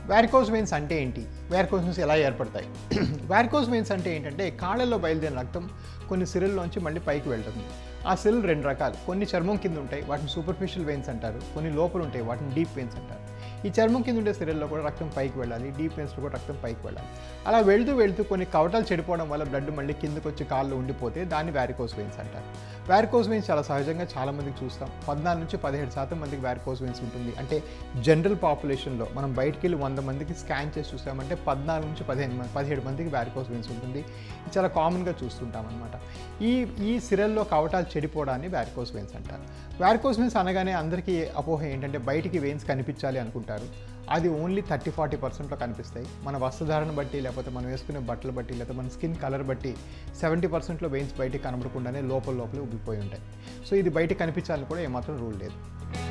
Varicose veins అంటే ఏంటి? Varicose veins ఎలా ఏర్పడతాయి? వారికోస్ వెయిన్స్ అంటే ఏంటంటే కాళ్ళల్లో బయలుదేరిన రక్తం కొన్ని సిరల్లోంచి మళ్ళీ పైకి వెళ్తుంది. ఆ సిరలు 2 రకాలు. కొన్ని చర్మం కింద ఉంటాయి, వాటిని సూపర్ఫిషియల్ వెయిన్స్ అంటారు. కొన్ని లోపల ఉంటాయి, వాటిని డీప్ వెయిన్స్ అంటారు. ఈ చర్మం కింద ఉండే సిరల్లో కూడా రక్తం పైకి వెళ్ళాలి, డీప్ వెయిన్స్లో కూడా రక్తం పైకి వెళ్ళాలి. అలా వెళ్తూ కొన్ని కవటాలు చెడిపోవడం వల్ల బ్లడ్ మళ్ళీ కిందకు వచ్చి కాళ్ళు ఉండిపోతే దాన్ని వారికోస్ వెయిన్స్ అంటారు. వారికోస్ వెయిన్స్ చాలా సహజంగా చాలామందికి చూస్తాం. 14 నుంచి 17% మందికి వారికోస్ వెయిన్స్ ఉంటుంది. అంటే జనరల్ పాపులేషన్లో మనం బయటికి వెళ్ళి 100 మందికి స్కాన్ చేసి చూస్తామంటే 14 నుంచి 17 మందికి వారికోస్ వెయిన్స్ ఉంటుంది. ఇది చాలా కామన్గా చూస్తుంటాం అనమాట. ఈ సిరల్లో కవటాలు చెడిపోవడాన్ని వారికోస్ వెయిన్స్ అంటారు. వారికోస్ వెయిన్స్ అనగానే అందరికీ అపోహ ఏంటంటే బయటికి వెయిన్స్ కనిపించాలి అనుకుంటారు. అది ఓన్లీ 30-40%లో కనిపిస్తాయి. మన వస్త్రధారణ బట్టి, లేకపోతే మనం వేసుకునే బట్టలు బట్టి, లేకపోతే మన స్కిన్ కలర్ బట్టి 70%లో వెయిన్స్ బయటికి కనబడకుండానే లోపలే ఉబ్బిపోయి ఉంటాయి. సో ఇది బయటికి కనిపించాలని కూడా ఏమాత్రం రూల్ లేదు.